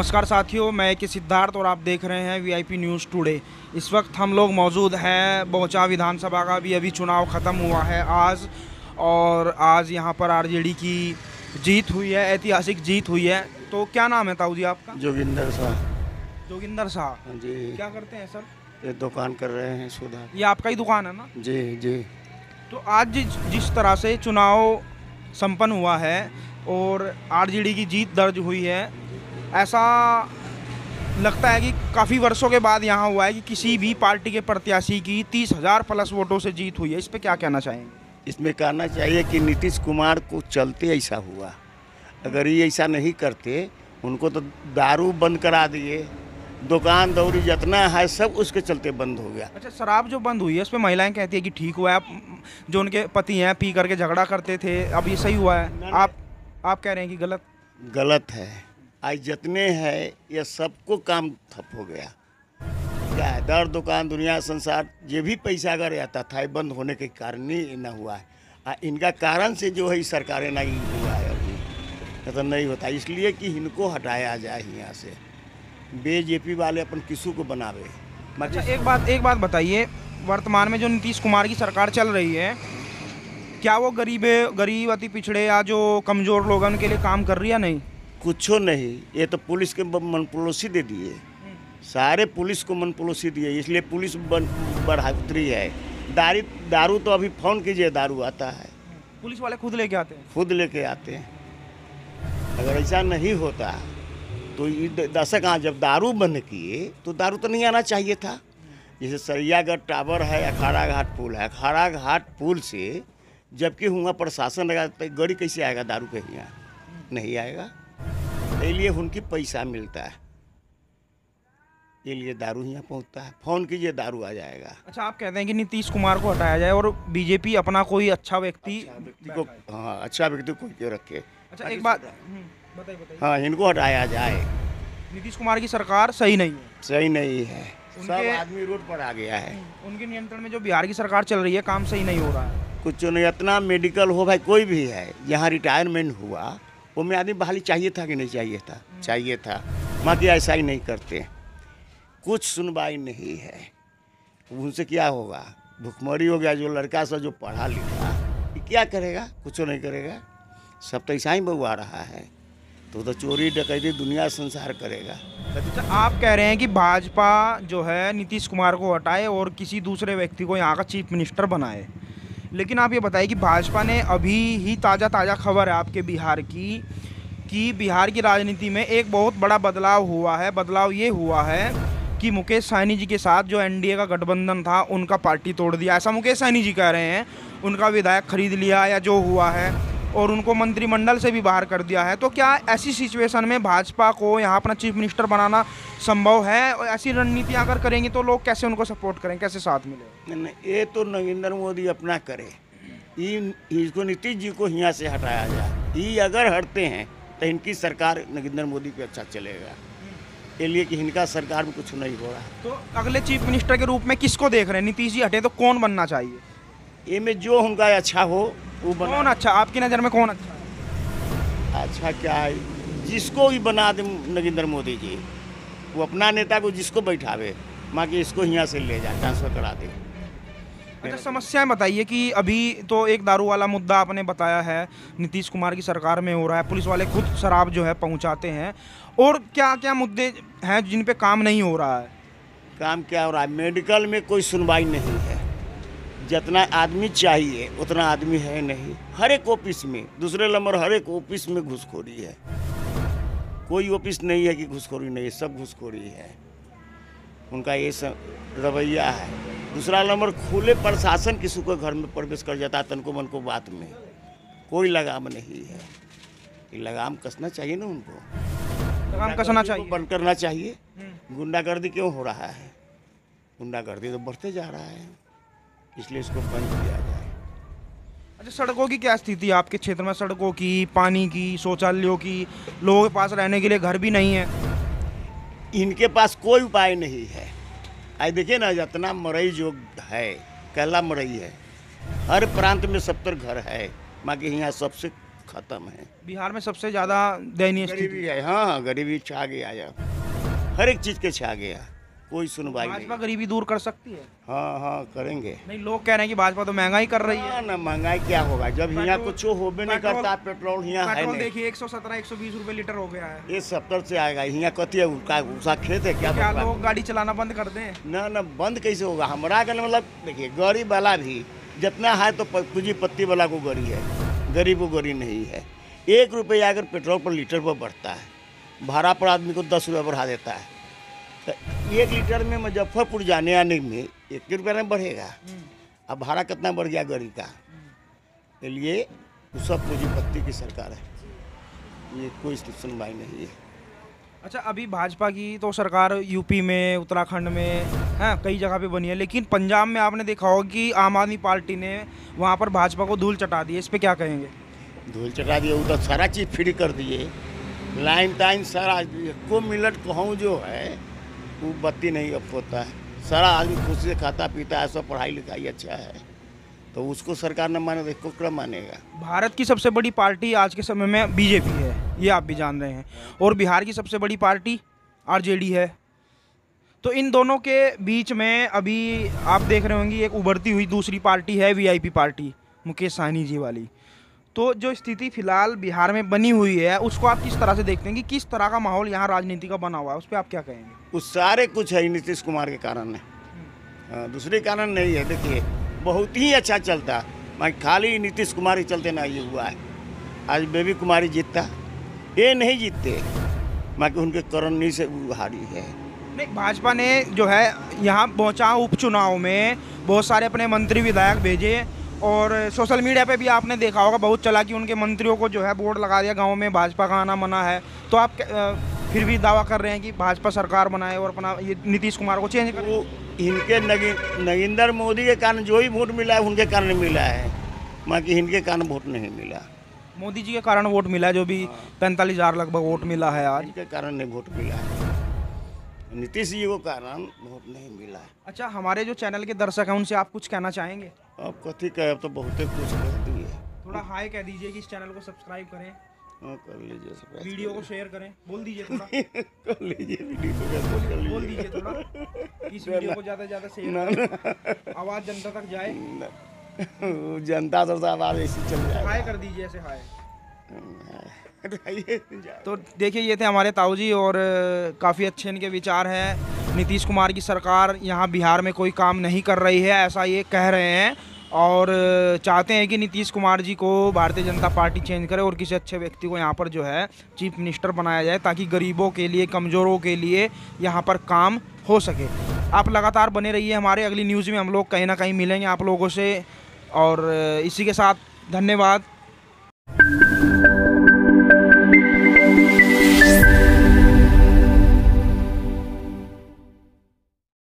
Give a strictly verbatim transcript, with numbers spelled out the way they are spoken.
नमस्कार साथियों, मैं के सिद्धार्थ और आप देख रहे हैं वीआईपी न्यूज़ टुडे। इस वक्त हम लोग मौजूद हैं बोचा विधानसभा का भी अभी चुनाव ख़त्म हुआ है आज, और आज यहां पर आरजेडी की जीत हुई है, ऐतिहासिक जीत हुई है। तो क्या नाम है ताऊ जी आपका? जोगिंदर शाह। जोगिंदर शाह जी। क्या करते हैं सर? ये दुकान कर रहे हैं सुधा। ये आपका ही दुकान है ना? जी जी। तो आज जिस जिस तरह से चुनाव संपन्न हुआ है और आरजेडी की जीत दर्ज हुई है, ऐसा लगता है कि काफ़ी वर्षों के बाद यहाँ हुआ है कि किसी भी पार्टी के प्रत्याशी की तीस हजार प्लस वोटों से जीत हुई है। इस पे क्या कहना चाहेंगे? इसमें कहना चाहिए कि नीतीश कुमार को चलते ऐसा हुआ। अगर ये ऐसा नहीं करते, उनको तो दारू बंद करा दिए, दुकान दौरी जितना है सब उसके चलते बंद हो गया। अच्छा, शराब जो बंद हुई है उस पर महिलाएं कहती है कि ठीक हुआ है, जो उनके पति हैं पी करके झगड़ा करते थे, अब ये सही हुआ है। आप आप कह रहे हैं कि गलत गलत है। आज जितने हैं ये सबको काम ठप हो गया। क्या है, दर दुकान दुनिया संसार ये भी पैसा अगर आता था, ये बंद होने के कारण ही न हुआ है। आ, इनका कारण से जो है सरकारें नहीं हुआ है अभी, तो नहीं होता। इसलिए कि इनको हटाया जाए यहाँ से। बीजेपी वाले अपन किसू को बनावे। अच्छा, एक बात एक बात बताइए, वर्तमान में जो नीतीश कुमार की सरकार चल रही है, क्या वो गरीबे गरीब अति पिछड़े या जो कमज़ोर लोगों के लिए काम कर रही है? नहीं, कुछो नहीं। ये तो पुलिस के मनपलोसी दे दिए, सारे पुलिस को मनपलोसी दिए, इसलिए पुलिस बढ़ोतरी है। दारू दारू तो अभी फोन कीजिए, दारू आता है, पुलिस वाले खुद लेके आते हैं खुद लेके आते हैं। अगर ऐसा नहीं होता तो ये दशक हाँ जब दारू बंद किए तो दारू तो नहीं आना चाहिए था। जैसे सरियागढ़ टावर है, अखाड़ा घाट पुल है, अखाड़ा घाट पुल से जबकि हुआ प्रशासन लगा तो गाड़ी कैसे आएगा? दारू कहीं यहाँ नहीं आएगा। इसलिए उनकी पैसा मिलता है, इसलिए दारू यहाँ पहुँचता है। फोन कीजिए, दारू आ जाएगा। अच्छा, आप कहते हैं कि नीतीश कुमार को हटाया जाए और बीजेपी अपना कोई अच्छा व्यक्ति अच्छा व्यक्ति को हाँ अच्छा व्यक्ति को क्यों रखे? अच्छा, एक बात बताइए बताइए हाँ, इनको हटाया जाए। नीतीश कुमार की सरकार सही नहीं है। सही नहीं है, सब उनके- आदमी रोड पर आ गया है। उनके नियंत्रण में जो बिहार की सरकार चल रही है, काम सही नहीं हो रहा है। कुछ नहीं, इतना मेडिकल हो भाई, कोई भी है जहाँ रिटायरमेंट हुआ वो में आदमी बहाली चाहिए था कि नहीं चाहिए था? चाहिए था। माँ की ऐसा ही नहीं करते, कुछ सुनवाई नहीं है। उनसे क्या होगा? भुखमरी हो गया। जो लड़का सा जो पढ़ा लिखा ये क्या करेगा? कुछ नहीं करेगा। सब तो ऐसा ही बउआ रहा है, तो तो चोरी डकैती दुनिया संसार करेगा। अच्छा, आप कह रहे हैं कि भाजपा जो है नीतीश कुमार को हटाए और किसी दूसरे व्यक्ति को यहाँ का चीफ मिनिस्टर बनाए, लेकिन आप ये बताइए कि भाजपा ने अभी ही ताज़ा ताज़ा खबर है आपके बिहार की कि बिहार की राजनीति में एक बहुत बड़ा बदलाव हुआ है। बदलाव ये हुआ है कि मुकेश सहनी जी के साथ जो एनडीए का गठबंधन था उनका पार्टी तोड़ दिया, ऐसा मुकेश सहनी जी कह रहे हैं। उनका विधायक खरीद लिया या जो हुआ है, और उनको मंत्रिमंडल से भी बाहर कर दिया है। तो क्या ऐसी सिचुएशन में भाजपा को यहाँ अपना चीफ मिनिस्टर बनाना संभव है? और ऐसी रणनीति अगर करेंगे तो लोग कैसे उनको सपोर्ट करें, कैसे साथ मिले? नहीं, ये तो नरेंद्र मोदी अपना करे। इन इसको नीतीश जी को यहाँ से हटाया जाए। ये अगर हटते हैं तो इनकी सरकार नरेंद्र मोदी पे अच्छा चलेगा, इसलिए कि इनका सरकार में कुछ नहीं हो रहा। तो अगले चीफ मिनिस्टर के रूप में किसको देख रहे हैं? नीतीश जी हटे तो कौन बनना चाहिए? ये में जो उनका अच्छा हो वो बना। कौन अच्छा, आपकी नज़र में कौन अच्छा है? अच्छा क्या है, जिसको भी बना दे नरेंद्र मोदी जी, वो अपना नेता को जिसको बैठावे, माँ कि इसको यहाँ से ले जाए, ट्रांसफर करा दे। अच्छा, समस्याएं बताइए कि अभी तो एक दारू वाला मुद्दा आपने बताया है नीतीश कुमार की सरकार में हो रहा है, पुलिस वाले खुद शराब जो है पहुंचाते हैं, और क्या क्या मुद्दे हैं जिन पे काम नहीं हो रहा है? काम क्या हो रहा है? मेडिकल में कोई सुनवाई नहीं है, जितना आदमी चाहिए उतना आदमी है नहीं। हर एक ऑफिस में, दूसरे नंबर हर एक ऑफिस में घुसखोरी है। कोई ऑफिस नहीं है कि घुसखोरी नहीं है, सब घुसखोरी है। उनका ये सब रवैया है। दूसरा नंबर खुले प्रशासन किसी को घर में प्रवेश कर जाता है, तन को मन को बात में कोई लगाम नहीं है। ये लगाम कसना चाहिए ना उनको, लगाम कसना चाहिए, बंद करना चाहिए। गुंडागर्दी क्यों हो रहा है? गुंडागर्दी तो बढ़ते जा रहा है, इसलिए इसको बंद किया जाए। अच्छा, सड़कों की क्या स्थिति है आपके क्षेत्र में? सड़कों की, पानी की, शौचालयों की, लोगों के पास रहने के लिए घर भी नहीं है। इनके पास कोई उपाय नहीं है। आज देखिए ना, जितना मरई जो है, कहला मरई है, हर प्रांत में सत्तर घर है। माँ के यहाँ सबसे खत्म है। बिहार में सबसे ज़्यादा दयनीय स्थिति गरीबी है, हाँ हाँ गरीबी छा गया यार, हर एक चीज़ के छा गया, कोई सुनवाई नहीं। भाजपा गरीबी दूर कर सकती है? हाँ हाँ करेंगे। नहीं, लोग कह रहे हैं कि भाजपा तो महंगाई कर रही है। हाँ ना, महंगाई क्या होगा जब यहाँ पेट्रोल- कुछ होबे नहीं पेट्रोल- करता, पेट्रोल यहाँ है पेट्रोल नहीं। देखिए एक सौ सत्रह एक सौ बीस रुपए लीटर हो गया है। ये सत्तर से आएगा, यहाँ कथी है उसका, उसका खेत है क्या? क्या बता- लोग गाड़ी चलाना बंद कर दें? ना ना बंद कैसे होगा? हमारा कहने मतलब देखिए, गरीब वाला भी जितना है तो प- पूंजीपति वाला को गरी है, गरीब को गरी नहीं है। एक रुपया अगर पेट्रोल पर लीटर पर बढ़ता है, भाड़ा पर आदमी को दस रुपया बढ़ा देता है, तो एक लीटर में मुजफ्फरपुर जाने आने में एक ही रुपया में बढ़ेगा। अब भाड़ा कितना बढ़ गया गाड़ी का? इसलिए वो सब पूंजीपति की सरकार है, ये कोई सुनवाई नहीं है। अच्छा, अभी भाजपा की तो सरकार यूपी में, उत्तराखंड में, हाँ कई जगह पे बनी है, लेकिन पंजाब में आपने देखा होगा कि आम आदमी पार्टी ने वहाँ पर भाजपा को धूल चटा दी है। इस पे क्या कहेंगे? धूल चटा दिए, वो तो सारा चीज़ फ्री कर दिए, लाइन टाइन सारा को मिनट कहूँ जो है वो बत्ती नहीं अब होता है, सारा आदमी खुशी से खाता पीता है, सब पढ़ाई लिखाई अच्छा है, तो उसको सरकार न माने तो इसको क्या मानेगा? भारत की सबसे बड़ी पार्टी आज के समय में बीजेपी है, ये आप भी जान रहे हैं, और बिहार की सबसे बड़ी पार्टी आरजेडी है। तो इन दोनों के बीच में अभी आप देख रहे होंगे एक उभरती हुई दूसरी पार्टी है, वीआईपी पार्टी, मुकेश सहनी जी वाली। तो जो स्थिति फिलहाल बिहार में बनी हुई है उसको आप किस तरह से देखते हैं कि किस तरह का माहौल यहाँ राजनीति का बना हुआ है, उस पर आप क्या कहेंगे? उस सारे कुछ है नीतीश कुमार के कारण है, हाँ, दूसरे कारण नहीं है। देखिए बहुत ही अच्छा चलता, मैं खाली नीतीश कुमार के चलते ना ये हुआ है। आज बेबी कुमारी जीतता, ये नहीं जीतते, मैं कि उनके करनी से वो हारी है। नहीं, भाजपा ने जो है यहाँ पहुँचा उपचुनाव में बहुत सारे अपने मंत्री विधायक भेजे, और सोशल मीडिया पे भी आपने देखा होगा बहुत चला कि उनके मंत्रियों को जो है बोर्ड लगा दिया गांव में भाजपा का आना मना है। तो आप अ, फिर भी दावा कर रहे हैं कि भाजपा सरकार बनाए और अपना ये नीतीश कुमार को चेंज करे? वो इनके नगी नरेंद्र मोदी के कारण जो ही वोट मिला है उनके कारण मिला है, बाकी इनके कारण वोट नहीं मिला। मोदी जी के कारण वोट मिला है, जो भी पैंतालीस हजार लगभग वोट मिला है आज। इनके कारण नहीं वोट मिला है, नीतीश जी को कारण वोट नहीं मिला है। अच्छा, हमारे जो चैनल के दर्शक हैं उनसे आप कुछ कहना चाहेंगे? अब कथी कहे, अब तो बहुत कुछ कह दिए। थोड़ा हाय कह दीजिए कि इस चैनल को सब्सक्राइब करें, हाँ कर लीजिए, सब्सक्राइब वीडियो को शेयर करें, बोल दीजिए थोड़ा। कर लीजिए, वीडियो को कैसे कर बोल लीजिए। दीजिए थोड़ा कि इस वीडियो को ज़्यादा से ज़्यादा शेयर ना करें, आवाज़ जनता तक जाए। ना, वो जनता तो सब आवाज ऐसी चल जाए। हाय कर दीजिए, ऐसे हाय। तो तो देखिए, ये थे हमारे ताऊ जी, और काफ़ी अच्छे इनके विचार हैं। नीतीश कुमार की सरकार यहाँ बिहार में कोई काम नहीं कर रही है, ऐसा ये कह रहे हैं, और चाहते हैं कि नीतीश कुमार जी को भारतीय जनता पार्टी चेंज करे और किसी अच्छे व्यक्ति को यहाँ पर जो है चीफ मिनिस्टर बनाया जाए, ताकि गरीबों के लिए, कमज़ोरों के लिए यहाँ पर काम हो सके। आप लगातार बने रहिए हमारे, अगली न्यूज़ में हम लोग कहीं ना कहीं मिलेंगे आप लोगों से, और इसी के साथ धन्यवाद।